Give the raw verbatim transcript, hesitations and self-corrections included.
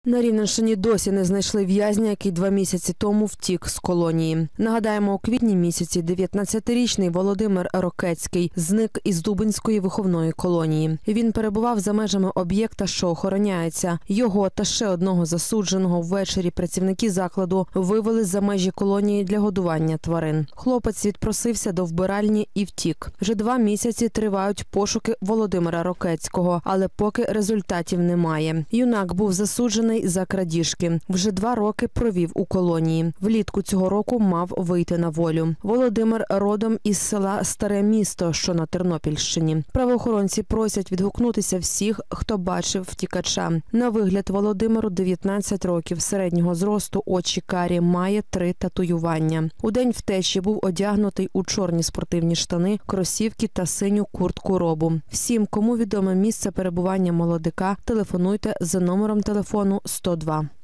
На Рівненщині досі не знайшли в'язня, який два місяці тому втік з колонії. Нагадаємо, у квітні місяці дев'ятнадцятирічний Володимир Рокецький зник із Дубинської виховної колонії. Він перебував за межами об'єкта, що охороняється. Його та ще одного засудженого ввечері працівники закладу вивели за межі колонії для годування тварин. Хлопець відпросився до вбиральні і втік. Вже два місяці тривають пошуки Володимира Рокецького, але поки результатів немає. Юнак був засуджений за крадіжки. Вже два роки провів у колонії. Влітку цього року мав вийти на волю. Володимир родом із села Старе Місто, що на Тернопільщині. Правоохоронці просять відгукнутися всіх, хто бачив втікача. На вигляд Володимиру дев'ятнадцять років, середнього зросту, очі карі, має три татуювання. У день втечі був одягнутий у чорні спортивні штани, кросівки та синю куртку-робу. Всім, кому відоме місце перебування молодика, телефонуйте за номером телефону сто два.